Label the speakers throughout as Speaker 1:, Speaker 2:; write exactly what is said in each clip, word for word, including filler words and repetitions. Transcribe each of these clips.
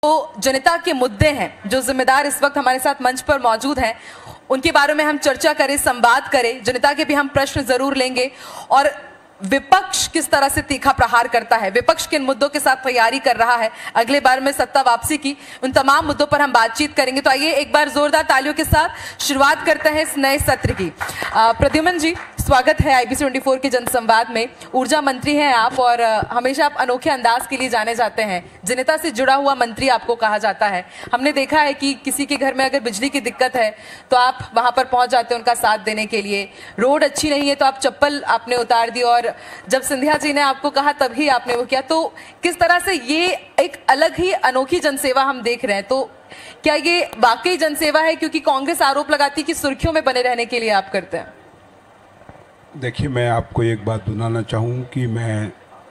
Speaker 1: तो जनता के मुद्दे हैं, जो जिम्मेदार इस वक्त हमारे साथ मंच पर मौजूद हैं, उनके बारे में हम चर्चा करें, संवाद करें। जनता के भी हम प्रश्न जरूर लेंगे और विपक्ष किस तरह से तीखा प्रहार करता है, विपक्ष किन मुद्दों के साथ तैयारी कर रहा है अगले बार में सत्ता वापसी की, उन तमाम मुद्दों पर हम बातचीत करेंगे। तो आइए एक बार जोरदार तालियों के साथ शुरुआत करते हैं इस नए सत्र की। प्रद्युम्न जी, स्वागत है आईबीसी चौबीस के जनसंवाद में। ऊर्जा मंत्री हैं आप और हमेशा आप अनोखे अंदाज के लिए जाने जाते हैं, जनता से जुड़ा हुआ मंत्री आपको कहा जाता है। हमने देखा है कि किसी के घर में अगर बिजली की दिक्कत है तो आप वहां पर पहुंच जाते हैं उनका साथ देने के लिए। रोड अच्छी नहीं है तो आप चप्पल आपने उतार दी और जब सिंधिया जी ने आपको कहा तभी आपने वो किया। तो किस तरह से ये एक अलग ही अनोखी जनसेवा हम देख रहे हैं, तो क्या ये वाकई जनसेवा है? क्योंकि कांग्रेस आरोप लगाती कि सुर्खियों में बने रहने के लिए आप करते हैं।
Speaker 2: देखिए, मैं आपको एक बात बताना चाहूँ कि मैं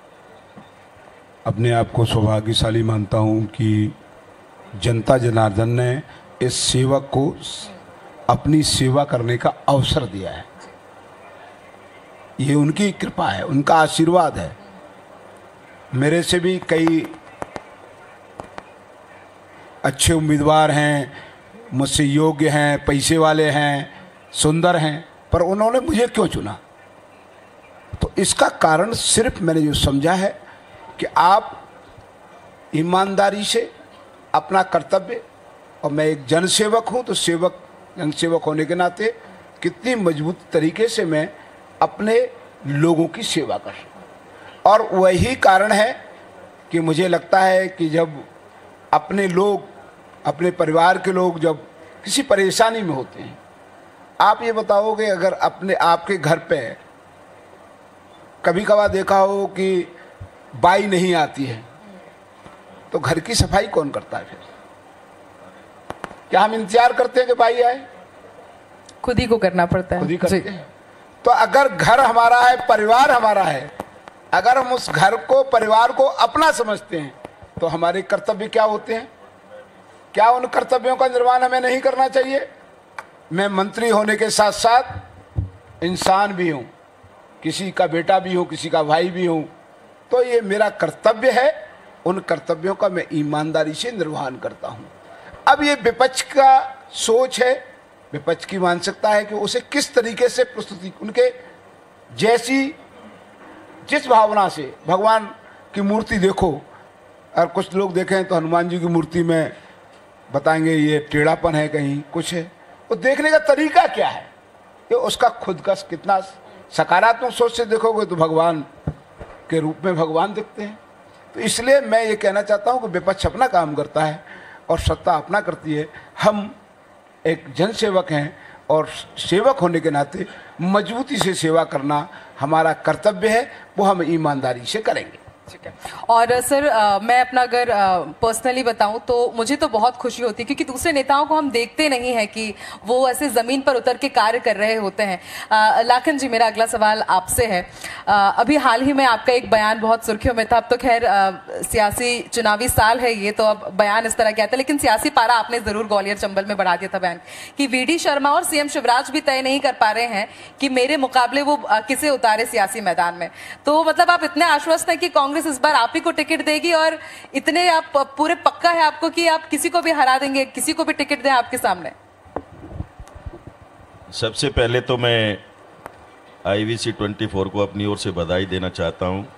Speaker 2: अपने आप को सौभाग्यशाली मानता हूँ कि जनता जनार्दन ने इस सेवक को अपनी सेवा करने का अवसर दिया है। ये उनकी कृपा है, उनका आशीर्वाद है। मेरे से भी कई अच्छे उम्मीदवार हैं, मुझसे योग्य हैं, पैसे वाले हैं, सुंदर हैं, पर उन्होंने मुझे क्यों चुना? तो इसका कारण सिर्फ मैंने जो समझा है कि आप ईमानदारी से अपना कर्तव्य, और मैं एक जनसेवक हूं तो सेवक जनसेवक होने के नाते कितनी मजबूत तरीके से मैं अपने लोगों की सेवा कर सकूं। और वही कारण है कि मुझे लगता है कि जब अपने लोग, अपने परिवार के लोग जब किसी परेशानी में होते हैं, आप ये बताओगे अगर अपने आपके घर पे कभी कभार देखा हो कि बाई नहीं आती है तो घर की सफाई कौन करता है? फिर क्या हम इंतजार करते हैं कि बाई आए?
Speaker 1: खुद ही को करना पड़ता है,
Speaker 2: खुद ही करते हैं। तो अगर घर हमारा है, परिवार हमारा है, अगर हम उस घर को, परिवार को अपना समझते हैं तो हमारे कर्तव्य क्या होते हैं? क्या उन कर्तव्यों का निर्वहन हमें नहीं करना चाहिए? मैं मंत्री होने के साथ साथ इंसान भी हूं, किसी का बेटा भी हूं, किसी का भाई भी हूं, तो ये मेरा कर्तव्य है। उन कर्तव्यों का मैं ईमानदारी से निर्वहन करता हूं। अब ये विपक्ष का सोच है, विपक्ष की मानसिकता है कि उसे किस तरीके से प्रस्तुति, उनके जैसी जिस भावना से भगवान की मूर्ति देखो, और कुछ लोग देखें तो हनुमान जी की मूर्ति में बताएंगे ये टेढ़ापन है, कहीं कुछ है, तो देखने का तरीका क्या है, ये उसका खुद का कितना सकारात्मक सोच से देखोगे तो भगवान के रूप में भगवान दिखते हैं। तो इसलिए मैं ये कहना चाहता हूँ कि विपक्ष अपना काम करता है और सत्ता अपना करती है। हम एक जनसेवक हैं और सेवक होने के नाते मजबूती से सेवा करना हमारा कर्तव्य है, वो हम ईमानदारी से करेंगे।
Speaker 1: ठीक है। और सर आ, मैं अपना अगर पर्सनली बताऊं तो मुझे तो बहुत खुशी होती है, क्योंकि दूसरे नेताओं को हम देखते नहीं हैं कि वो ऐसे जमीन पर उतर के कार्य कर रहे होते हैं। आ, लाखन जी, मेरा अगला सवाल आपसे है। आ, अभी हाल ही में आपका एक बयान बहुत सुर्खियों में था। अब तो खैर सियासी चुनावी साल है ये, तो अब बयान इस तरह क्या था, लेकिन सियासी पारा आपने जरूर ग्वालियर चंबल में बढ़ा दिया था बयान कि वीडी शर्मा और सीएम शिवराज भी तय नहीं कर पा रहे हैं कि मेरे मुकाबले वो किसे उतारे सियासी मैदान में। तो मतलब आप इतने आश्वस्त हैं कि कांग्रेस इस बार आप ही को टिकट देगी, और इतने आप पूरे पक्का है आपको कि आप किसी को भी हरा देंगे, किसी को भी टिकट दें आपके सामने?
Speaker 3: सबसे पहले तो मैं आईबीसी चौबीस को अपनी ओर से बधाई देना चाहता हूं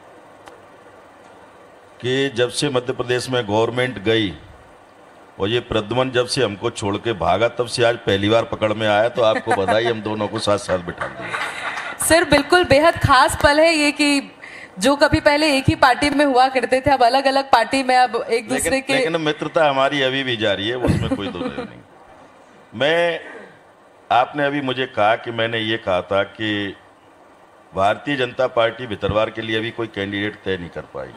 Speaker 3: कि जब से मध्य प्रदेश में गवर्नमेंट गई और ये प्रद्युम्न जब से हमको छोड़ के भागा, तब से आज पहली बार पकड़ में आया। तो आपको बधाई, हम दोनों को साथ साथ बिठा दिया।
Speaker 1: सर बिल्कुल बेहद खास पल है ये कि जो कभी पहले एक ही पार्टी में हुआ करते थे, अब अलग अलग पार्टी में, अब एक दूसरे
Speaker 3: लेकिन,
Speaker 1: के
Speaker 3: लेकिन मित्रता हमारी अभी भी जारी है, उसमें कोई दो नहीं। मैं, आपने अभी मुझे कहा कि मैंने ये कहा था कि भारतीय जनता पार्टी भितरवार के लिए अभी कोई कैंडिडेट तय नहीं कर पाई।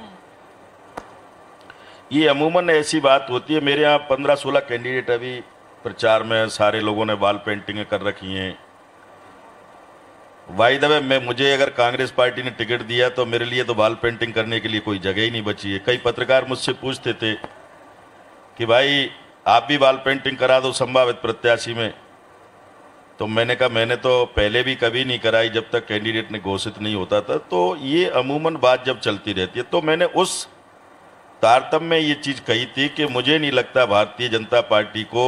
Speaker 3: ये अमूमन ऐसी बात होती है। मेरे यहाँ पंद्रह सोलह कैंडिडेट अभी प्रचार में, सारे लोगों ने बाल पेंटिंग कर रखी हैं। वाई द वे, मैं मुझे अगर कांग्रेस पार्टी ने टिकट दिया तो मेरे लिए तो बाल पेंटिंग करने के लिए कोई जगह ही नहीं बची है। कई पत्रकार मुझसे पूछते थे कि भाई आप भी बाल पेंटिंग करा दो संभावित प्रत्याशी में, तो मैंने कहा मैंने तो पहले भी कभी नहीं कराई जब तक कैंडिडेट ने घोषित नहीं होता था। तो ये अमूमन बात जब चलती रहती है, तो मैंने उस तारतम्य में ये चीज़ कही थी कि मुझे नहीं लगता भारतीय जनता पार्टी को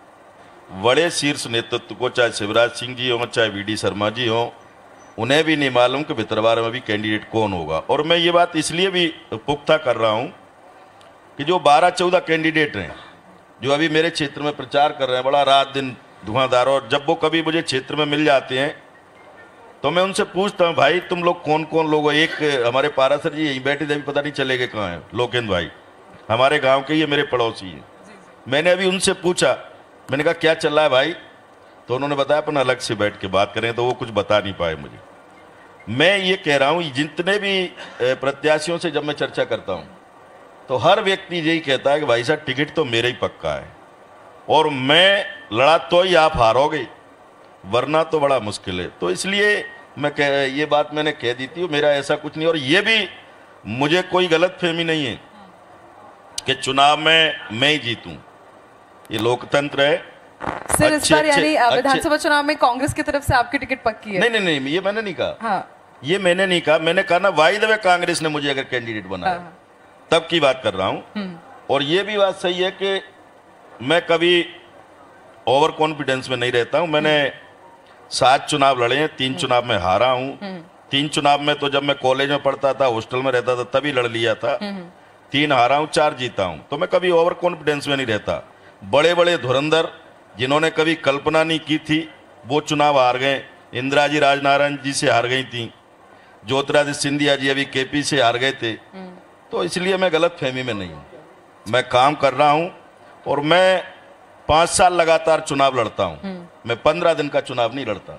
Speaker 3: बड़े शीर्ष नेतृत्व को, चाहे शिवराज सिंह जी हों चाहे वी डी शर्मा जी हों, उन्हें भी नहीं मालूम कि भितरवार में भी कैंडिडेट कौन होगा। और मैं ये बात इसलिए भी पुख्ता कर रहा हूँ कि जो बारह चौदह कैंडिडेट हैं जो अभी मेरे क्षेत्र में प्रचार कर रहे हैं, बड़ा रात दिन धुआंधार, और जब वो कभी मुझे क्षेत्र में मिल जाते हैं तो मैं उनसे पूछता हूँ, भाई तुम लोग कौन कौन लोग हो। एक हमारे पारासर जी यहीं बैठे थे, अभी पता नहीं चलेगे कहाँ हैं, लोकेंद्र भाई हमारे गांव के, ये मेरे पड़ोसी हैं। मैंने अभी उनसे पूछा, मैंने कहा क्या चल रहा है भाई, तो उन्होंने बताया अपन अलग से बैठ के बात करें, तो वो कुछ बता नहीं पाए मुझे। मैं ये कह रहा हूँ, जितने भी प्रत्याशियों से जब मैं चर्चा करता हूँ तो हर व्यक्ति यही कहता है कि भाई साहब टिकट तो मेरा ही पक्का है, और मैं लड़ा तो ही आप हारोगे, वरना तो बड़ा मुश्किल है। तो इसलिए मैं कह ये बात मैंने कह दी थी, मेरा ऐसा कुछ नहीं। और ये भी मुझे कोई गलत फहमी नहीं है कि चुनाव में मैं ही जीतूं, ये लोकतंत्र है।
Speaker 1: सर इस बार यानी विधानसभा चुनाव में कांग्रेस की तरफ से आपकी टिकट पक्की है?
Speaker 3: नहीं नहीं नहीं, ये मैंने नहीं कहा।
Speaker 1: हाँ।
Speaker 3: ये मैंने नहीं कहा, मैंने कहा ना वाई द वे कांग्रेस ने मुझे अगर कैंडिडेट बनाया हाँ। तब की बात कर रहा हूं। और ये भी बात सही है कि मैं कभी ओवर कॉन्फिडेंस में नहीं रहता हूं। मैंने सात चुनाव लड़े हैं, तीन चुनाव में हारा हूं। तीन चुनाव में तो जब मैं कॉलेज में पढ़ता था, हॉस्टल में रहता था, तभी लड़ लिया था। तीन हारा हूं, चार जीता हूं। तो मैं कभी ओवर कॉन्फिडेंस में नहीं रहता। बड़े बड़े धुरंधर जिन्होंने कभी कल्पना नहीं की थी वो चुनाव हार गए। इंदिरा जी राजनारायण जी से हार गई थी, ज्योतिरादित्य सिंधिया जी अभी केपी से हार गए थे। तो इसलिए मैं गलत फहमी में नहीं हूँ, मैं काम कर रहा हूँ। और मैं पाँच साल लगातार चुनाव लड़ता हूँ, मैं पंद्रह दिन का चुनाव नहीं लड़ता।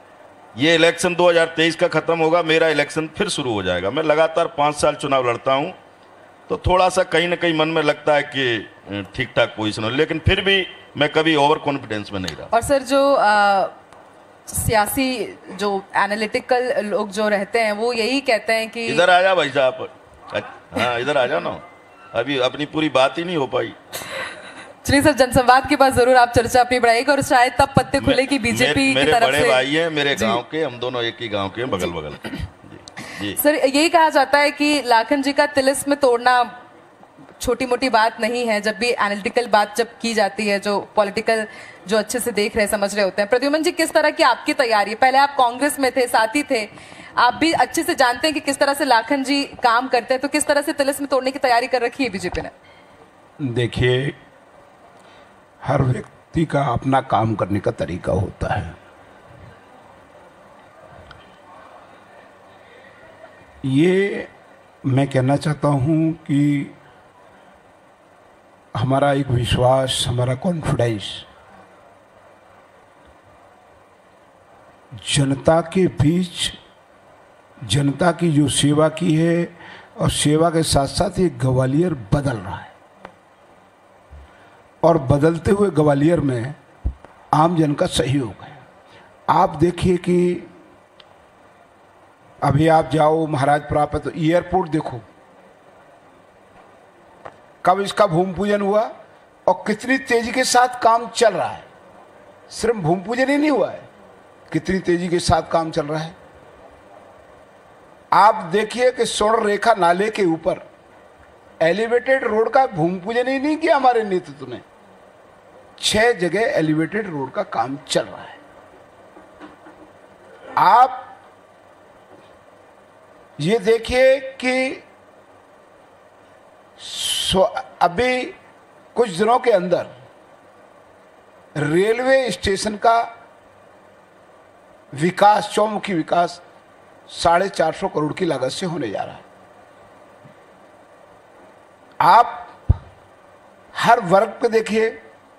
Speaker 3: ये इलेक्शन दो हज़ार तेईस का खत्म होगा, मेरा इलेक्शन फिर शुरू हो जाएगा। मैं लगातार पाँच साल चुनाव लड़ता हूँ, तो थोड़ा सा कहीं ना कहीं मन में लगता है कि ठीक ठाक पोजीशन हो, लेकिन फिर भी मैं कभी ओवर कॉन्फिडेंस में नहीं रहा।
Speaker 1: और सर जो आ, सियासी जो एनालिटिकल लोग जो रहते हैं वो यही कहते हैं कि
Speaker 3: इधर आ जा भाई साहब, हाँ इधर आ जाओ ना, अभी अपनी पूरी बात ही नहीं हो पाई।
Speaker 1: चलिए सर, जनसंवाद के बाद जरूर आप चर्चा अपनी बढ़ाएगी और शायद तब पत्ते खुले कि बीजेपी की तरफ
Speaker 3: बड़े
Speaker 1: से।
Speaker 3: भाई हैं मेरे गांव के, हम दोनों एक ही गांव के हैं, बगल बगल। जी, जी।
Speaker 1: सर यही कहा जाता है कि लाखन जी का तिलिस्म तोड़ना छोटी मोटी बात नहीं है। जब भी एनालिटिकल बात जब की जाती है, जो पॉलिटिकल जो अच्छे से देख रहे समझ रहे होते हैं। प्रद्युमन जी, किस तरह की आपकी तैयारी? पहले आप कांग्रेस में थे, साथी थे, आप भी अच्छे से जानते हैं कि किस तरह से लाखन जी काम करते हैं, तो किस तरह से तिलिस्म तोड़ने की तैयारी कर रखी है बीजेपी ने?
Speaker 2: देखिए, हर व्यक्ति का अपना काम करने का तरीका होता है। ये मैं कहना चाहता हूं कि हमारा एक विश्वास, हमारा कॉन्फिडेंस जनता के बीच, जनता की जो सेवा की है और सेवा के साथ साथ ये ग्वालियर बदल रहा है। और बदलते हुए ग्वालियर में आम जन का सहयोग है। आप देखिए कि अभी आप जाओ महाराजपुरा पे तो एयरपोर्ट देखो, कब इसका भूमि पूजन हुआ और कितनी तेजी के साथ काम चल रहा है। सिर्फ भूमि पूजन ही नहीं हुआ है, कितनी तेजी के साथ काम चल रहा है। आप देखिए कि स्वर्ण रेखा नाले के ऊपर एलिवेटेड रोड का भूमि पूजन ही नहीं किया हमारे नेतृत्व ने, छह जगह एलिवेटेड रोड का काम चल रहा है। आप ये देखिए कि अभी कुछ दिनों के अंदर रेलवे स्टेशन का विकास, चौमुखी विकास साढ़े चार सौ करोड़ की लागत से होने जा रहा है। आप हर वर्ग पे देखिए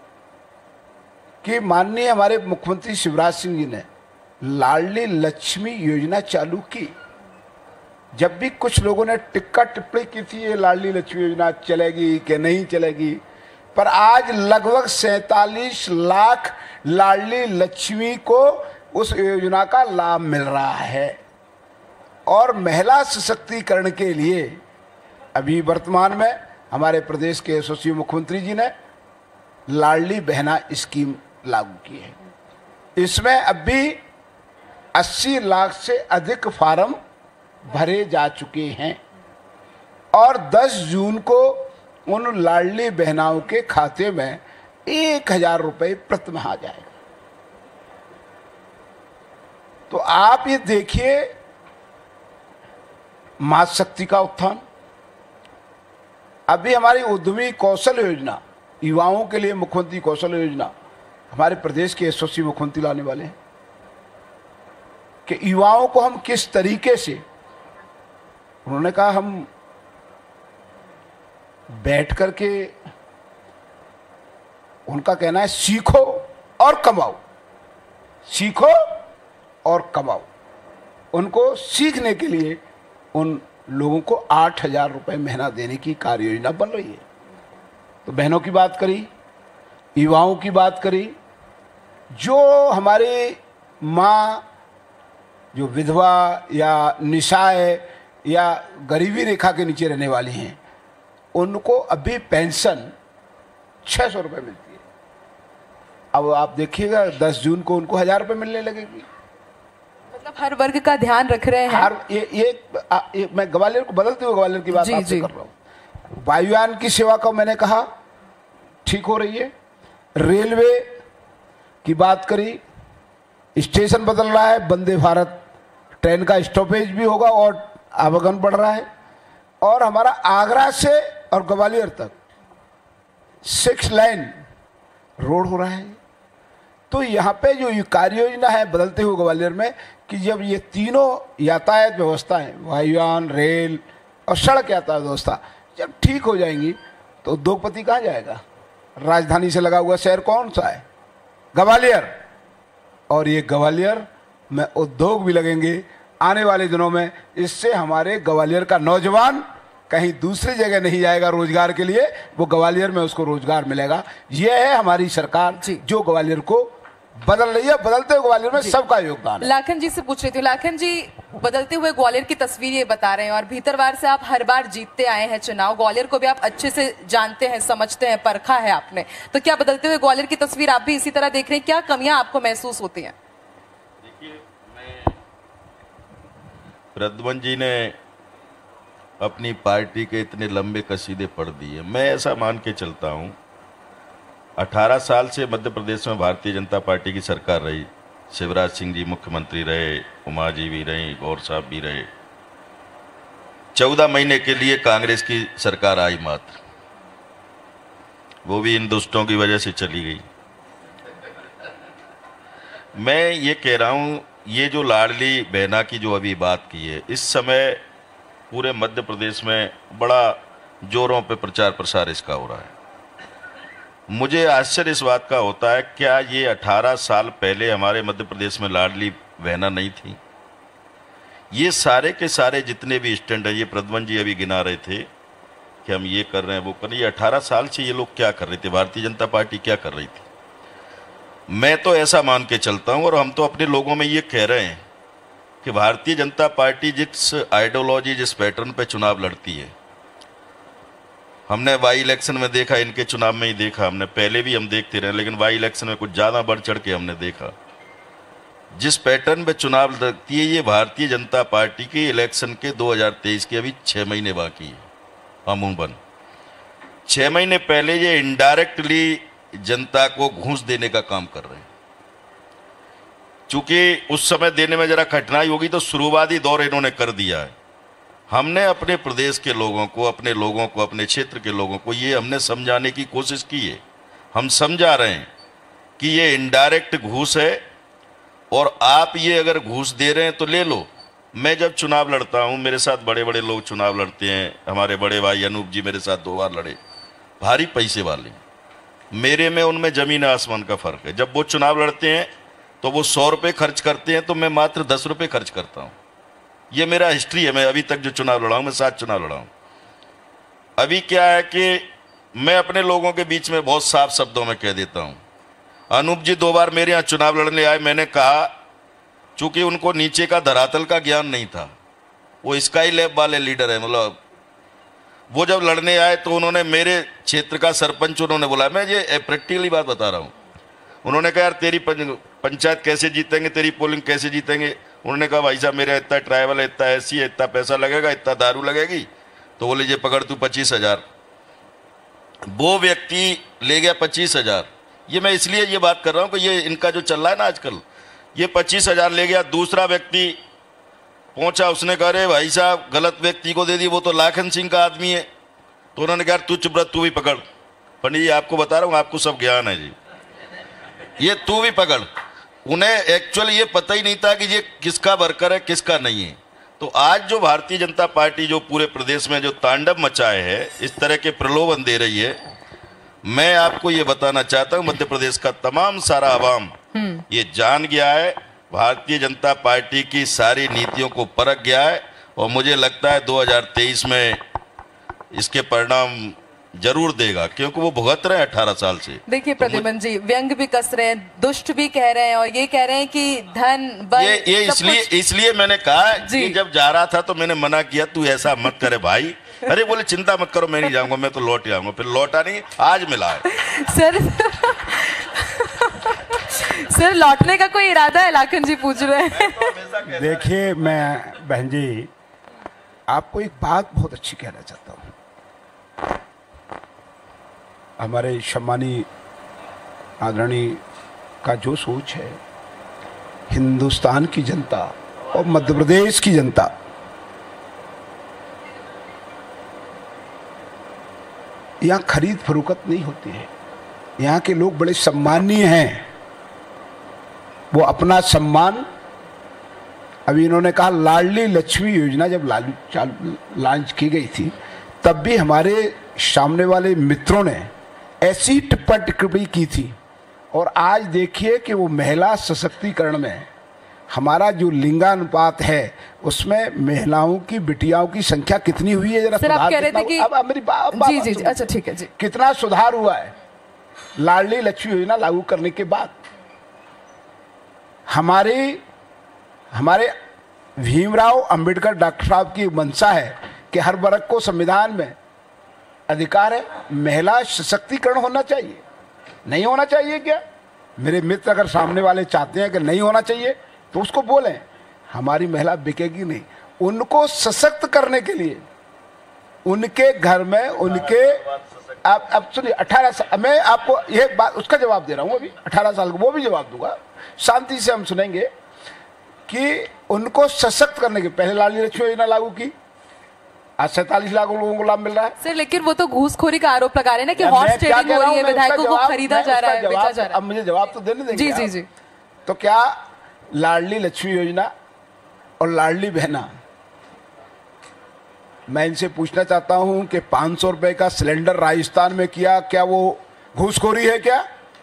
Speaker 2: कि माननीय हमारे मुख्यमंत्री शिवराज सिंह जी ने लाडली लक्ष्मी योजना चालू की। जब भी कुछ लोगों ने टिक्का टिप्पणी की थी ये लाडली लक्ष्मी योजना चलेगी कि नहीं चलेगी, पर आज लगभग सैतालीस लाख लाडली लक्ष्मी को उस योजना का लाभ मिल रहा है। और महिला सशक्तिकरण के लिए अभी वर्तमान में हमारे प्रदेश के यशस्वी मुख्यमंत्री जी ने लाडली बहना स्कीम लागू की है। इसमें अभी अस्सी लाख से अधिक फार्म भरे जा चुके हैं और दस जून को उन लाडली बहनाओं के खाते में एक हजार रुपये प्रतिमाह आ जाएगा। तो आप ये देखिए, मातृ शक्ति का उत्थान, अभी हमारी उद्यमी कौशल योजना, युवाओं के लिए मुख्यमंत्री कौशल योजना हमारे प्रदेश के यशस्वी मुख्यमंत्री लाने वाले हैं कि युवाओं को हम किस तरीके से, उन्होंने कहा हम बैठ करके, उनका कहना है सीखो और कमाओ, सीखो और कमाओ। उनको सीखने के लिए उन लोगों को आठ हजार रुपये महीना देने की कार्य योजना बन रही है। तो बहनों की बात करी, युवाओं की बात करी, जो हमारे माँ जो विधवा या निशाय या गरीबी रेखा के नीचे रहने वाली हैं, उनको अभी पेंशन छः सौ रुपये मिलती है। अब आप देखिएगा दस जून को उनको हजार रुपये मिलने लगेगी।
Speaker 1: मतलब हर वर्ग का ध्यान रख रहे हैं।
Speaker 2: हर ये, ये, आ, ये मैं ग्वालियर को बदलते हुए ग्वालियर की बात आपसे कर रहा हूँ। वायुयान की सेवा का मैंने कहा ठीक हो रही है, रेलवे की बात करी, स्टेशन बदल रहा है, वंदे भारत ट्रेन का स्टॉपेज भी होगा और आवागमन बढ़ रहा है, और हमारा आगरा से और ग्वालियर तक सिक्स लाइन रोड हो रहा है। तो यहाँ पे जो कार्य योजना है बदलते हुए ग्वालियर में कि जब ये तीनों यातायात व्यवस्थाएं, वायुयान, रेल और सड़क यातायात व्यवस्था जब ठीक हो जाएंगी तो उद्योगपति कहाँ जाएगा? राजधानी से लगा हुआ शहर कौन सा है? ग्वालियर। और ये ग्वालियर में उद्योग भी लगेंगे आने वाले दिनों में। इससे हमारे ग्वालियर का नौजवान कहीं दूसरी जगह नहीं जाएगा रोजगार के लिए, वो ग्वालियर में उसको रोजगार मिलेगा। ये है हमारी सरकार जो ग्वालियर को बदल रही है। बदलते हुए ग्वालियर में सबका योगदान है।
Speaker 1: लाखन जी से पूछ रही थी। लाखन जी, बदलते हुए ग्वालियर की तस्वीर ये बता रहे हैं और भीतरवार से आप हर बार जीतते आए हैं चुनाव, ग्वालियर को भी आप अच्छे से जानते हैं, समझते हैं, परखा है आपने, तो क्या बदलते हुए ग्वालियर की तस्वीर आप भी इसी तरह देख रहे हैं? क्या कमियां आपको महसूस होती हैं?
Speaker 3: देखिए, मैं प्रद्युम्न जी ने अपनी पार्टी के इतने लंबे कसीदे पढ़ दिए। मैं ऐसा मान के चलता हूं, अठारह साल से मध्य प्रदेश में भारतीय जनता पार्टी की सरकार रही, शिवराज सिंह जी मुख्यमंत्री रहे, उमा जी भी रही, गौर साहब भी रहे। चौदह महीने के लिए कांग्रेस की सरकार आई मात्र, वो भी इन दुष्टों की वजह से चली गई। मैं ये कह रहा हूं, ये जो लाडली बहना की जो अभी बात की है, इस समय पूरे मध्य प्रदेश में बड़ा जोरों पे प्रचार प्रसार इसका हो रहा है। मुझे आश्चर्य इस बात का होता है, क्या ये अठारह साल पहले हमारे मध्य प्रदेश में लाडली बहना नहीं थी? ये सारे के सारे जितने भी स्टैंड है, ये प्रद्युम्न जी अभी गिना रहे थे कि हम ये कर रहे हैं, वो कर रहे हैं। अठारह साल से ये लोग क्या कर रहे थे? भारतीय जनता पार्टी क्या कर रही थी? मैं तो ऐसा मान के चलता हूँ, और हम तो अपने लोगों में ये कह रहे हैं कि भारतीय जनता पार्टी जिस आइडियोलॉजी, जिस पैटर्न पे चुनाव लड़ती है, हमने वाई इलेक्शन में देखा, इनके चुनाव में ही देखा, हमने पहले भी हम देखते रहे, लेकिन वाई इलेक्शन में कुछ ज़्यादा बढ़ चढ़ के हमने देखा। जिस पैटर्न पे चुनाव लड़ती है, ये भारतीय जनता पार्टी के इलेक्शन के दो हज़ार तेईस के अभी छः महीने बाकी है। अमूमन छः महीने पहले ये इनडायरेक्टली जनता को घूस देने का काम कर रहे हैं। चूंकि उस समय देने में जरा कठिनाई होगी, तो शुरुआती दौर इन्होंने कर दिया है। हमने अपने प्रदेश के लोगों को, अपने लोगों को, अपने क्षेत्र के लोगों को ये हमने समझाने की कोशिश की है। हम समझा रहे हैं कि ये इनडायरेक्ट घूस है, और आप ये अगर घूस दे रहे हैं तो ले लो। मैं जब चुनाव लड़ता हूँ, मेरे साथ बड़े बड़े लोग चुनाव लड़ते हैं। हमारे बड़े भाई अनूप जी मेरे साथ दो बार लड़े, भारी पैसे वाले। मेरे में उनमें जमीन आसमान का फर्क है। जब वो चुनाव लड़ते हैं तो वो सौ रुपये खर्च करते हैं, तो मैं मात्र दस रुपये खर्च करता हूँ। ये मेरा हिस्ट्री है। मैं अभी तक जो चुनाव लड़ा हूँ, मैं सात चुनाव लड़ा हूँ। अभी क्या है कि मैं अपने लोगों के बीच में बहुत साफ शब्दों में कह देता हूँ। अनूप जी दो बार मेरे यहाँ चुनाव लड़ने आए। मैंने कहा, चूंकि उनको नीचे का धरातल का ज्ञान नहीं था, वो स्काई लैब वाले लीडर है, मतलब वो जब लड़ने आए तो उन्होंने मेरे क्षेत्र का सरपंच उन्होंने बोला, मैं ये प्रैक्टिकली बात बता रहा हूँ। उन्होंने कहा, यार तेरी पंचायत कैसे जीतेंगे, तेरी पोलिंग कैसे जीतेंगे? उन्होंने कहा, भाई साहब मेरा इतना ट्राइबल है, इतना ऐसी है, इतना पैसा लगेगा, इतना दारू लगेगी, तो वो लीजिए पकड़ तू पच्चीस हजार। वो व्यक्ति ले गया पच्चीस हजार। ये मैं इसलिए ये बात कर रहा हूँ कि ये इनका जो चल रहा है ना आजकल, ये पच्चीस हजार ले गया। दूसरा व्यक्ति पहुंचा, उसने कहा अरे भाई साहब गलत व्यक्ति को दे दी, वो तो लाखन सिंह का आदमी है। तो उन्होंने कहा तू चुप रह, तू भी पकड़। पंडित जी आपको बता रहा हूँ, आपको सब ज्ञान है जी, ये तू भी पकड़। उन्हें एक्चुअली ये पता ही नहीं था कि ये किसका वर्कर है किसका नहीं है। तो आज जो भारतीय जनता पार्टी जो पूरे प्रदेश में जो तांडव मचाए है, इस तरह के प्रलोभन दे रही है, मैं आपको ये बताना चाहता हूँ मध्य प्रदेश का तमाम सारा आवाम ये जान गया है, भारतीय जनता पार्टी की सारी नीतियों को परख गया है। और मुझे लगता है दो हज़ार तेईस में इसके परिणाम जरूर देगा, क्योंकि वो भुगत रहे हैं अठारह साल से।
Speaker 1: देखिए प्रद्युम्न जी व्यंग भी कस रहे हैं, दुष्ट भी कह रहे हैं, और ये कह रहे हैं कि धन बल
Speaker 3: ये ये इसलिए इसलिए मैंने कहा कि जब जा रहा था तो मैंने मना किया तू ऐसा मत करे भाई। अरे बोले चिंता मत करो, मैं नहीं जाऊंगा, मैं तो लौट आऊंगा। फिर लौटा नहीं, आज मिला है।
Speaker 1: सर सर लौटने का कोई इरादा है? लाखन जी पूछ रहे हैं।
Speaker 2: देखिए मैं बहन जी आपको एक बात बहुत अच्छी कहना चाहता हूँ। हमारे सम्मानी आदरणीय का जो सोच है, हिंदुस्तान की जनता और मध्य प्रदेश की जनता यहाँ खरीद फरोख्त नहीं होती है। यहाँ के लोग बड़े सम्मानीय हैं। वो अपना सम्मान, अभी इन्होंने कहा लाडली लक्ष्मी योजना जब लॉन्च की गई थी, तब भी हमारे सामने वाले मित्रों ने ऐसी टिप्पा टिप्पणी की थी। और आज देखिए कि वो महिला सशक्तिकरण में हमारा जो लिंगानुपात है उसमें महिलाओं की बिटियाओं की संख्या कितनी हुई है जरा
Speaker 1: सर आप कह रहे थे कि
Speaker 2: अब अब मेरी बात
Speaker 1: जी जी अच्छा ठीक है जी,
Speaker 2: कितना सुधार हुआ है लाडली लक्ष्मी योजना लागू करने के बाद। हमारे हमारे भीमराव अंबेडकर डॉक्टर साहब की मंशा है कि हर वर्ग को संविधान में अधिकार है, महिला सशक्तिकरण होना चाहिए। नहीं होना चाहिए क्या? मेरे मित्र अगर सामने वाले चाहते हैं कि नहीं होना चाहिए तो उसको बोलें, हमारी महिला बिकेगी नहीं। उनको सशक्त करने के लिए उनके घर में उनके आप अब सुनिए अठारह साल, मैं आपको ये बात उसका जवाब दे रहा हूँ अभी, अठारह साल को वो भी जवाब दूंगा, शांति से हम सुनेंगे कि उनको सशक्त करने के पहले लाडली लक्ष्मी योजना लागू की, आज सैतालीस लाख लोगों को लाभ मिल रहा है।
Speaker 1: सर लेकिन वो तो घूसखोरी का आरोप लगा रहे हैं ना कि हॉर्स ट्रेडिंग हो रही है, विधायकों को खरीदा जा रहा है, बेचा जा रहा है।
Speaker 2: अब मुझे जवाब तो देने देंगे
Speaker 1: जी जी जी।
Speaker 2: तो क्या लाडली लक्ष्मी योजना और लाडली बहना, मैं इनसे पूछना चाहता हूं कि पांच सौ रुपए का सिलेंडर राजस्थान में किया, क्या वो घूसखोरी है? क्या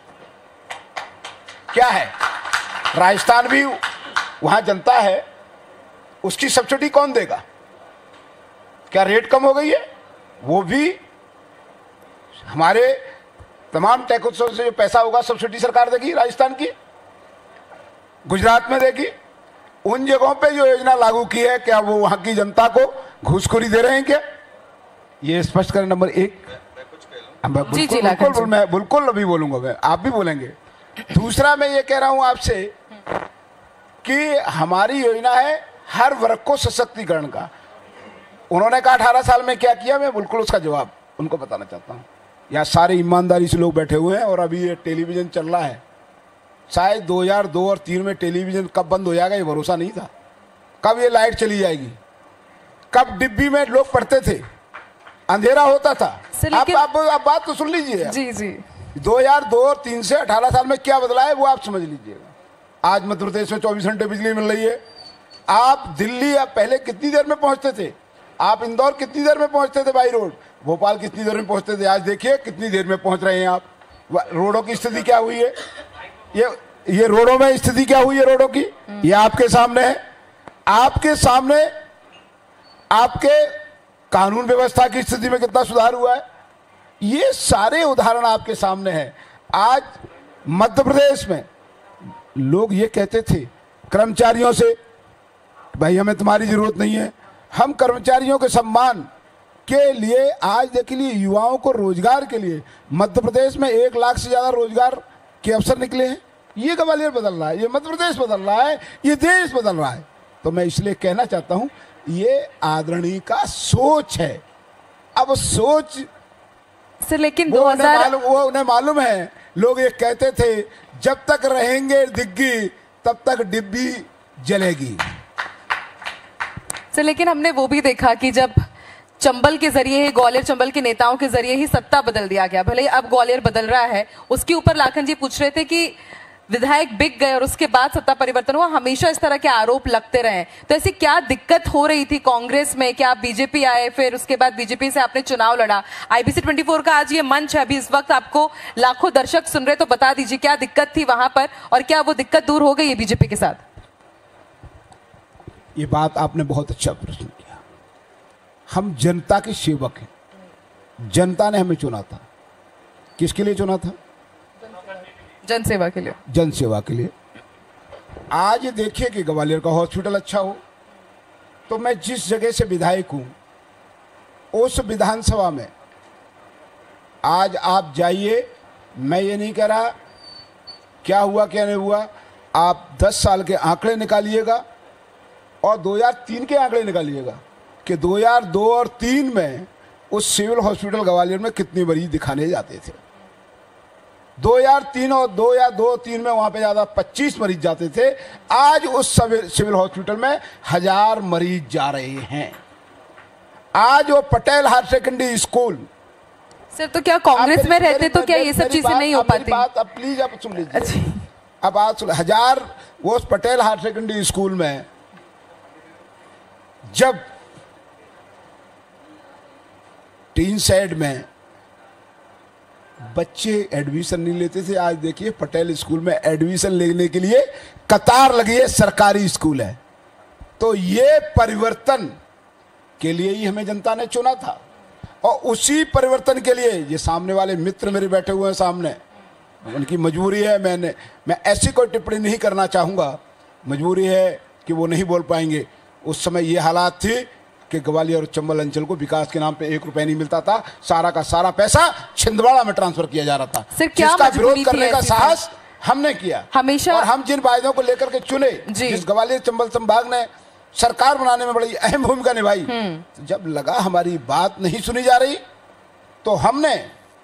Speaker 2: क्या है? राजस्थान भी वहां जनता है, उसकी सब्सिडी कौन देगा? क्या रेट कम हो गई है? वो भी हमारे तमाम टैक्सों से जो पैसा होगा सब्सिडी सरकार देगी, राजस्थान की, गुजरात में देगी। उन जगहों पे जो योजना लागू की है क्या वो वहां की जनता को घूसखोरी दे रहे हैं क्या? ये स्पष्ट करें। नंबर एक, बिल्कुल बिल्कुल मैं बिल्कुल अभी बोलूंगा, मैं आप भी बोलेंगे। दूसरा मैं ये कह रहा हूं आपसे कि हमारी योजना है हर वर्ग को सशक्तिकरण का। उन्होंने कहा अठारह साल में क्या किया, मैं बिल्कुल उसका जवाब उनको बताना चाहता हूँ। यहाँ सारे ईमानदारी से लोग बैठे हुए हैं और अभी ये टेलीविजन चल रहा है। शायद दो हज़ार दो और तीन में टेलीविजन कब बंद हो जाएगा ये भरोसा नहीं था, कब ये लाइट चली जाएगी, कब डिब्बी में लोग पढ़ते थे, अंधेरा होता था। आप, आप, आप बात तो सुन लीजिए
Speaker 1: जी जी।
Speaker 2: दो हज़ार दो और तीन से अठारह साल में क्या बदला है वो आप समझ लीजिएगा। आज मध्य प्रदेश में चौबीस घंटे बिजली मिल रही है। आप दिल्ली आप पहले कितनी देर में पहुंचते थे, आप इंदौर कितनी देर में पहुंचते थे बाई रोड, भोपाल कितनी देर में पहुंचते थे, आज देखिए कितनी देर में पहुंच रहे हैं आप। रोडों की स्थिति क्या हुई है, ये ये रोडों में स्थिति क्या हुई है रोडों की, ये आपके सामने है। आपके सामने आपके कानून व्यवस्था की स्थिति में कितना सुधार हुआ है, ये सारे उदाहरण आपके सामने हैं। आज मध्य प्रदेश में लोग ये कहते थे कर्मचारियों से, भाई हमें तुम्हारी जरूरत नहीं है। हम कर्मचारियों के सम्मान के लिए आज देखिए युवाओं को रोजगार के लिए मध्य प्रदेश में एक लाख से ज्यादा रोजगार के अवसर निकले हैं। ये ग्वालियर बदल रहा है, ये मध्य प्रदेश बदल रहा है, ये देश बदल रहा है। तो मैं इसलिए कहना चाहता हूं ये आदरणीय का सोच है अब सोच
Speaker 1: सर लेकिन
Speaker 2: वो
Speaker 1: दो
Speaker 2: उन्हें
Speaker 1: हज़ार
Speaker 2: मालूम वो उन्हें मालूम है, लोग ये कहते थे जब तक रहेंगे दिग्गी तब तक डिब्बी जलेगी।
Speaker 1: सर लेकिन हमने वो भी देखा कि जब चंबल के जरिए ही, ग्वालियर चंबल के नेताओं के जरिए ही सत्ता बदल दिया गया, भले अब ग्वालियर बदल रहा है, उसके ऊपर लाखन जी पूछ रहे थे कि विधायक बिक गए और उसके बाद सत्ता परिवर्तन हुआ, हमेशा इस तरह के आरोप लगते रहे। तो ऐसी क्या दिक्कत हो रही थी कांग्रेस में कि आप बीजेपी आए, फिर उसके बाद बीजेपी से आपने चुनाव लड़ा? आईबीसी चौबीस का आज ये मंच है, अभी इस वक्त आपको लाखों दर्शक सुन रहे, तो बता दीजिए क्या दिक्कत थी वहां पर और क्या वो दिक्कत दूर हो गई है बीजेपी के साथ?
Speaker 2: ये बात आपने बहुत अच्छा प्रश्न किया। हम जनता के सेवक हैं, जनता ने हमें चुना था। किसके लिए चुना था?
Speaker 1: जनसेवा के लिए।
Speaker 2: जनसेवा के लिए। आज देखिए कि ग्वालियर का हॉस्पिटल अच्छा हो, तो मैं जिस जगह से विधायक हूं उस विधानसभा में आज आप जाइए, मैं ये नहीं कह रहा क्या हुआ क्या नहीं हुआ, आप दस साल के आंकड़े निकालिएगा और दो हज़ार तीन के आंकड़े निकालिएगा कि दो हज़ार दो और तीन में उस सिविल हॉस्पिटल ग्वालियर में कितने मरीज दिखाने जाते थे। दो हज़ार तीन और दो हज़ार दो तीन में वहां पे ज्यादा पच्चीस मरीज जाते थे, आज उस सिविल हॉस्पिटल में हजार मरीज जा रहे हैं। आज वो Patel higher secondary school.
Speaker 1: Sir तो क्या कांग्रेस में रहते तो क्या ये सब चीजें नहीं हो पाती?
Speaker 2: बात अब प्लीज आप सुन लीजिए। अब आज हजार वो पटेल हायर सेकेंडरी स्कूल में जब टीन साइड में बच्चे एडमिशन नहीं लेते थे, आज देखिए पटेल स्कूल में एडमिशन लेने के लिए कतार लगी है, सरकारी स्कूल है। तो ये परिवर्तन के लिए ही हमें जनता ने चुना था और उसी परिवर्तन के लिए ये सामने वाले मित्र मेरे बैठे हुए हैं सामने, उनकी मजबूरी है, मैंने मैं ऐसी कोई टिप्पणी नहीं करना चाहूँगा, मजबूरी है कि वो नहीं बोल पाएंगे। उस समय ये हालात थी कि ग्वालियर और चंबल अंचल को विकास के नाम पे एक रुपया नहीं मिलता था, सारा का सारा पैसा छिंदवाड़ा में ट्रांसफर किया जा रहा था।
Speaker 1: सर क्या
Speaker 2: जिसका विरोध करने का साहस हमने किया
Speaker 1: हमेशा,
Speaker 2: और हम जिन वायदों को लेकर के चुने, जिस ग्वालियर चंबल संभाग ने सरकार बनाने में बड़ी अहम भूमिका निभाई, तो जब लगा हमारी बात नहीं सुनी जा रही तो हमने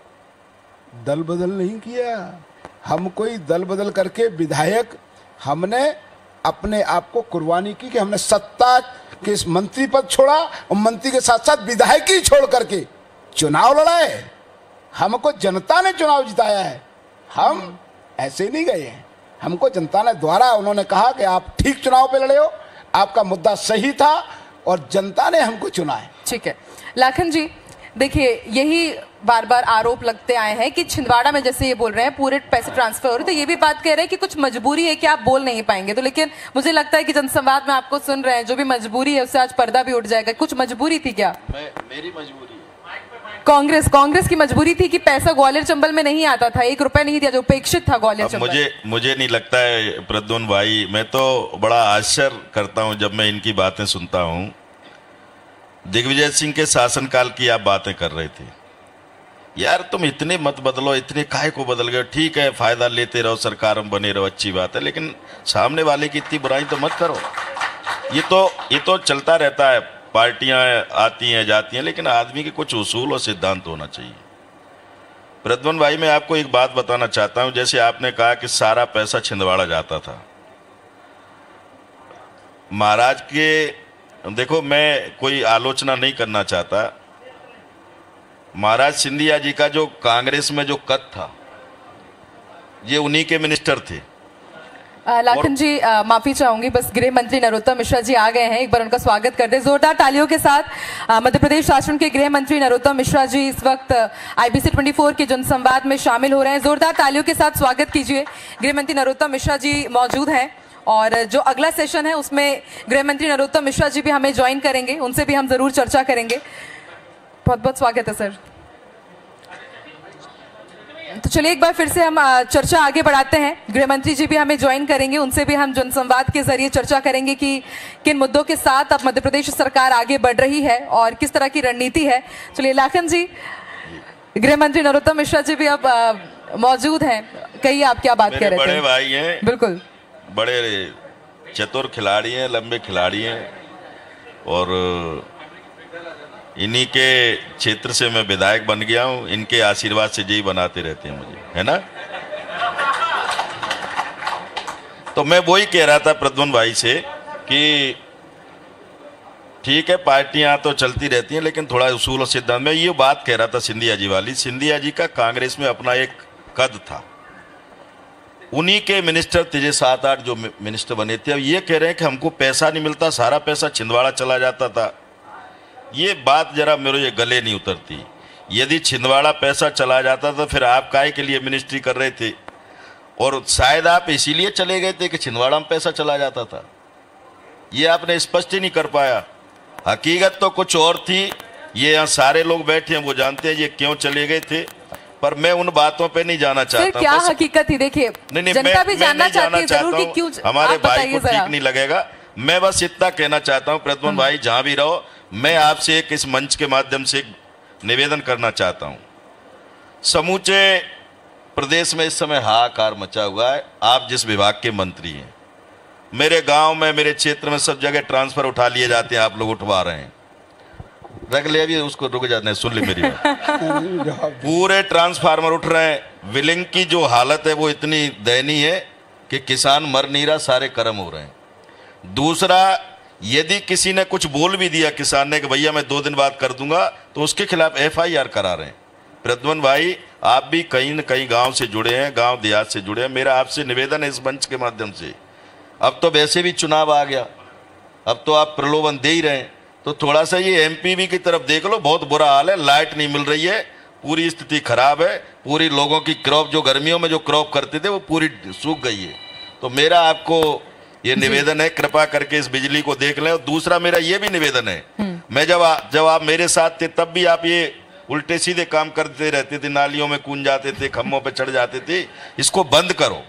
Speaker 2: दल बदल नहीं किया। हम कोई दल बदल करके विधायक, हमने अपने आप को कुर्बानी की कि हमने सत्ता के इस मंत्री पद छोड़ा और मंत्री के साथ साथ विधायकी छोड़ करके चुनाव लड़ाए। हमको जनता ने चुनाव जिताया है, हम ऐसे नहीं गए हैं। हमको जनता ने द्वारा उन्होंने कहा कि आप ठीक चुनाव पे लड़े हो, आपका मुद्दा सही था और जनता ने हमको चुना है।
Speaker 1: ठीक है लाखन जी, देखिए यही बार बार आरोप लगते आए हैं कि छिंदवाड़ा में जैसे ये बोल रहे हैं पूरे पैसे ट्रांसफर हो रहे, तो ये भी बात कह रहे हैं कि कुछ मजबूरी है कि आप बोल नहीं पाएंगे। तो लेकिन मुझे लगता है कि जनसंवाद में आपको सुन रहे हैं, जो भी मजबूरी है उससे आज पर्दा भी उठ जाएगा। कुछ मजबूरी थी क्या?
Speaker 3: मैं मेरी मजबूरी है।
Speaker 1: कांग्रेस कांग्रेस की मजबूरी थी कि पैसा ग्वालियर चंबल में नहीं आता था, एक रुपया नहीं दिया जो अपेक्षित था ग्वालियर चंबल।
Speaker 3: मुझे मुझे नहीं लगता है प्रद्युम्न भाई, मैं तो बड़ा आश्चर्य करता हूं जब मैं इनकी बातें सुनता हूं। दिग्विजय सिंह के शासनकाल की आप बातें कर रहे थे, यार तुम इतने मत बदलो, इतने काहे को बदल गए? ठीक है फायदा लेते रहो, सरकार में बने रहो, अच्छी बात है, लेकिन सामने वाले की इतनी बुराई तो मत करो। ये तो ये तो चलता रहता है, पार्टियां आती हैं जाती हैं, लेकिन आदमी के कुछ उसूल और सिद्धांत होना चाहिए। प्रद्युम्न भाई मैं आपको एक बात बताना चाहता हूं, जैसे आपने कहा कि सारा पैसा छिंदवाड़ा जाता था महाराज के, देखो मैं कोई आलोचना नहीं करना चाहता, महाराज सिंधिया जी का जो कांग्रेस में जो कद था ये उन्हीं के मिनिस्टर थे।
Speaker 1: लाखन जी आ, माफी चाहूंगी, बस गृह मंत्री नरोत्तम मिश्रा जी आ गए हैं, एक बार उनका स्वागत कर दे जोरदार तालियों के साथ। मध्य प्रदेश शासन के गृह मंत्री नरोत्तम मिश्रा जी इस वक्त आईबीसी चौबीस के जनसंवाद में शामिल हो रहे हैं, जोरदार तालियों के साथ स्वागत कीजिए। गृह मंत्री नरोत्तम मिश्रा जी मौजूद हैं और जो अगला सेशन है उसमें गृह मंत्री नरोत्तम मिश्रा जी भी हमें ज्वाइन करेंगे, उनसे भी हम जरूर चर्चा करेंगे। बहुत बहुत स्वागत है सर। तो चलिए एक बार फिर से हम चर्चा आगे बढ़ाते हैं, गृह मंत्री जी भी हमें ज्वाइन करेंगे, उनसे भी हम जनसंवाद के जरिए चर्चा करेंगे कि किन मुद्दों के साथ अब मध्य प्रदेश सरकार आगे बढ़ रही है और किस तरह की रणनीति है। चलिए लाखन जी, गृह मंत्री नरोत्तम मिश्रा जी भी अब मौजूद हैं, कहिए आप क्या बात कह रहे थे?
Speaker 3: बड़े भाई हैं,
Speaker 1: बिल्कुल
Speaker 3: बड़े चतुर खिलाड़ी हैं, लंबे खिलाड़ी हैं और इन्हीं के क्षेत्र से मैं विधायक बन गया हूं, इनके आशीर्वाद से यही बनाते रहते हैं मुझे, है ना। तो मैं वही कह रहा था प्रद्युम्न भाई से कि ठीक है पार्टियां तो चलती रहती हैं, लेकिन थोड़ा उसूल और सिद्धांत में ये बात कह रहा था सिंधिया जी वाली। सिंधिया जी का कांग्रेस में अपना एक कद था, उन्हीं के मिनिस्टर थे सात आठ जो मिनिस्टर बने थे। अब ये कह रहे हैं कि हमको पैसा नहीं मिलता, सारा पैसा छिंदवाड़ा चला जाता था। ये बात जरा मेरे ये गले नहीं उतरती। यदि छिंदवाड़ा पैसा चला जाता तो फिर आप काहे के लिए मिनिस्ट्री कर रहे थे, और शायद आप इसीलिए चले गए थे कि छिंदवाड़ा में पैसा चला जाता था। ये आपने स्पष्ट ही नहीं कर पाया। हकीकत तो कुछ और थी, ये यहाँ सारे लोग बैठे हैं वो जानते हैं ये क्यों चले गए थे, पर मैं उन बातों पे नहीं जाना चाहता।
Speaker 1: क्या हकीकत थी देखिए, जनता भी जानना चाहती है जरूर कि क्यों
Speaker 3: हमारे भाई को ठीक नहीं लगेगा। मैं बस इतना कहना चाहता हूँ प्रद्युम्न भाई, जहां भी रहो, मैं आपसे एक इस मंच के माध्यम से निवेदन करना चाहता हूँ। समूचे प्रदेश में इस समय हाहाकार मचा हुआ है। आप जिस विभाग के मंत्री हैं, मेरे गांव में, मेरे क्षेत्र में सब जगह ट्रांसफर उठा लिए जाते हैं, आप लोग उठवा रहे हैं। रख ले अभी उसको, रुक जाते हैं, सुन ले मेरी बात। पूरे ट्रांसफार्मर उठ रहे हैं। विलिंग की जो हालत है वो इतनी दयनीय है कि किसान मर नहीं रहा, सारे कर्म हो रहे हैं। दूसरा, यदि किसी ने कुछ बोल भी दिया किसान ने कि भैया मैं दो दिन बाद कर दूंगा, तो उसके खिलाफ एफ आई आर करा रहे हैं। प्रद्युम्न भाई, आप भी कहीं न कहीं गांव से जुड़े हैं, गांव देहात से जुड़े हैं। मेरा आपसे निवेदन है इस मंच के माध्यम से, अब तो वैसे भी चुनाव आ गया, अब तो आप प्रलोभन दे ही रहे हैं, तो थोड़ा सा ये एमपीवी की तरफ देख लो। बहुत बुरा हाल है, लाइट नहीं मिल रही है, पूरी स्थिति खराब है। पूरी लोगों की क्रॉप जो गर्मियों में जो क्रॉप करते थे वो पूरी सूख गई है। तो मेरा आपको ये निवेदन है, कृपा करके इस बिजली को देख लें। और दूसरा मेरा ये भी निवेदन है, मैं जब आ, जब आप मेरे साथ थे तब भी आप ये उल्टे सीधे काम करते रहते थे, नालियों में कूद जाते थे, खम्भों पे चढ़ जाते थे। इसको बंद करो।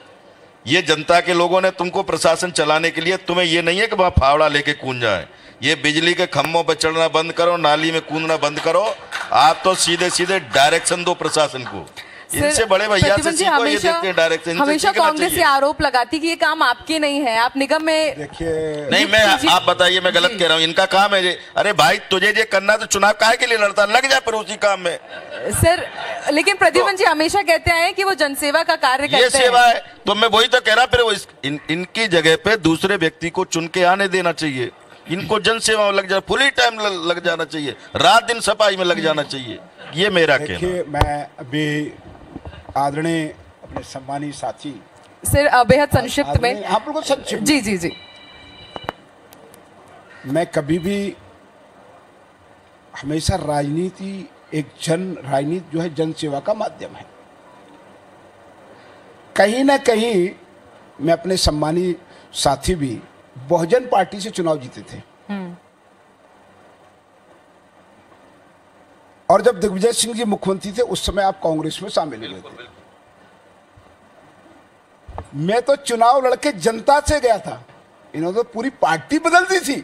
Speaker 3: ये जनता के लोगों ने तुमको प्रशासन चलाने के लिए, तुम्हें ये नहीं है कि वहां फावड़ा लेके कूद जाए। ये बिजली के खम्भों पर चढ़ना बंद करो, नाली में कूदना बंद करो। आप तो सीधे सीधे डायरेक्शन दो प्रशासन को। इनसे बड़े भैया से सीखो, ये देखते हैं डायरेक्शन।
Speaker 1: हमेशा कांग्रेस ये आरोप लगाती कि ये काम आपके नहीं है, आप निगम में
Speaker 2: देखिए।
Speaker 3: नहीं, मैं आप बताइए मैं गलत कह रहा हूँ, इनका काम है ये। अरे भाई, तुझे ये करना तो चुनाव काहे के लिए लड़ता, लग जाए पर उसी काम में।
Speaker 1: सर लेकिन प्रद्युम्न जी हमेशा कहते हैं कि वो जनसेवा का कार्य करते हैं।
Speaker 3: ये सेवा है, तो मैं वही तो कह रहा, फिर वो इन, इनकी जगह पे दूसरे व्यक्ति को चुन के आने देना चाहिए। इनको जन सेवा में लग जाए, फुल टाइम लग जाना चाहिए, रात दिन सफाई में लग जाना चाहिए। ये मेरा कहना।
Speaker 2: देखिए, मैं अभी आदरणीय अपने सम्मानित साथी
Speaker 1: सर बेहद संक्षिप्त में,
Speaker 2: आप लोगों को संक्षिप्त
Speaker 1: जी जी जी
Speaker 2: मैं कभी भी हमेशा राजनीति एक जन राजनीति जो है जन सेवा का माध्यम है। कहीं ना कहीं मैं अपने सम्मानित साथी भी बहुजन पार्टी से चुनाव जीते थे, और जब दिग्विजय सिंह जी मुख्यमंत्री थे उस समय आप कांग्रेस में शामिल हुए थे। मैं तो चुनाव लड़के जनता से गया था, इन्होंने तो पूरी पार्टी बदल दी थी।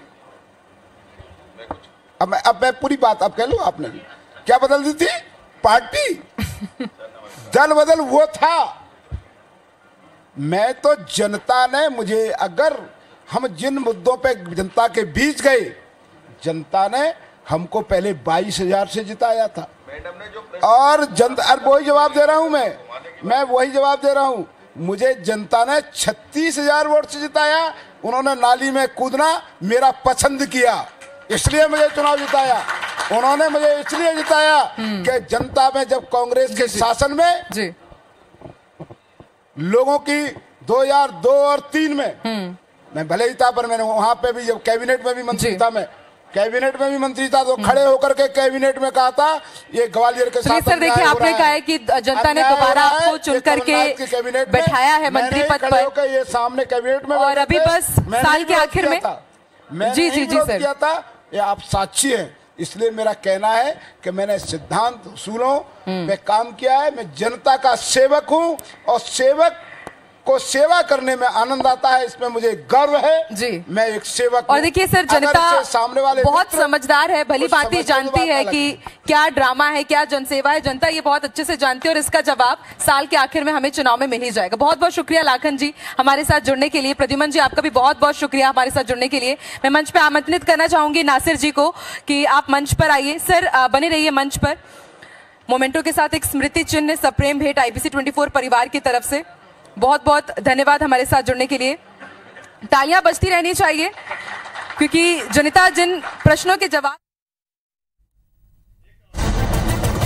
Speaker 2: अब मैं अब मैं पूरी बात अब कह लूं, आपने भी क्या बदल दी थी? पार्टी दल बदल वो था। मैं तो जनता ने मुझे, अगर हम जिन मुद्दों पे जनता के बीच गए, जनता ने हमको पहले बाईस हजार से जिताया था, और जनता वही जवाब दे रहा हूं मैं मैं वही जवाब दे रहा हूं मुझे जनता ने छत्तीस हजार वोट से जिताया। उन्होंने नाली में कूदना मेरा पसंद किया, इसलिए मुझे चुनाव जिताया। उन्होंने मुझे इसलिए जिताया कि जनता में जब कांग्रेस के शासन में जी। लोगों की दो हजार दो और तीन में मैं भले ही था, पर मैंने वहां पे भी जब कैबिनेट में भी मंत्री था, मैं कैबिनेट में भी मंत्री था, तो खड़े होकर के कैबिनेट में कहा था ये ग्वालियर के साथ।
Speaker 1: सर देखिए, आपने कहा है कि जनता ने दोबारा आपको चुन करके बैठाया है मंत्री पद पर,
Speaker 2: ये सामने कैबिनेट में,
Speaker 1: और अभी बस साल के आखिर में जी जी जी सर
Speaker 2: किया था। ये आप साक्षी हैं। इसलिए मेरा कहना है कि मैंने सिद्धांत उसूलों पे काम किया है। मैं जनता का सेवक हूं, और सेवक को सेवा करने में आनंद आता है, इसमें मुझे गर्व है
Speaker 1: जी।
Speaker 2: मैं एक सेवक
Speaker 1: और देखिए सर, जनता
Speaker 2: सामने वाले
Speaker 1: बहुत समझदार है, भली भांति जानती है कि क्या ड्रामा है, क्या जनसेवा है। जनता ये बहुत अच्छे से जानती है और इसका जवाब साल के आखिर में हमें चुनाव में मिल ही जाएगा। बहुत बहुत शुक्रिया लाखन जी हमारे साथ जुड़ने के लिए। प्रद्युमन जी आपका भी बहुत बहुत शुक्रिया हमारे साथ जुड़ने के लिए। मैं मंच पे आमंत्रित करना चाहूंगी नासिर जी को कि आप मंच पर आइए। सर बने रहिए मंच पर। मोमेंटो के साथ एक स्मृति चिन्ह सप्रेम भेंट आईबीसी चौबीस परिवार की तरफ से। बहुत बहुत धन्यवाद हमारे साथ जुड़ने के लिए। तालियां बजती रहनी चाहिए क्योंकि जनता जिन प्रश्नों के जवाब